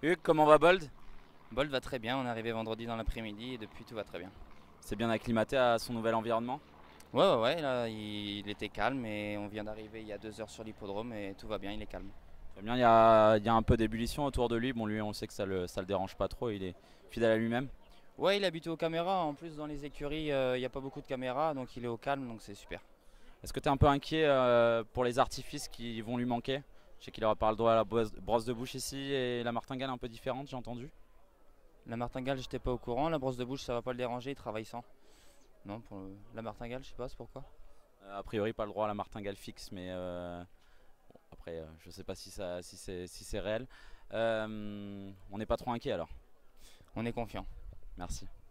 Hugues, comment va Bold? Bolt va très bien, on est arrivé vendredi dans l'après-midi et depuis tout va très bien. C'est bien acclimaté à son nouvel environnement? Ouais, là il était calme et on vient d'arriver il y a 2 heures sur l'hippodrome et tout va bien, il est calme. Très bien, il y a un peu d'ébullition autour de lui. Bon, lui, on sait que ça le dérange pas trop, il est fidèle à lui-même. Ouais, il est habitué aux caméras, en plus dans les écuries il n'y a pas beaucoup de caméras donc il est au calme donc c'est super. Est-ce que tu es un peu inquiet pour les artifices qui vont lui manquer? Je sais qu'il aura pas le droit à la brosse de bouche ici et la martingale est un peu différente, j'ai entendu. La martingale j'étais pas au courant, la brosse de bouche ça va pas le déranger, il travaille sans. Non, pour la martingale je sais pas, c'est pourquoi. A priori, pas le droit à la martingale fixe, mais bon, après, je sais pas si c'est réel. On n'est pas trop inquiet alors. On est confiant. Merci.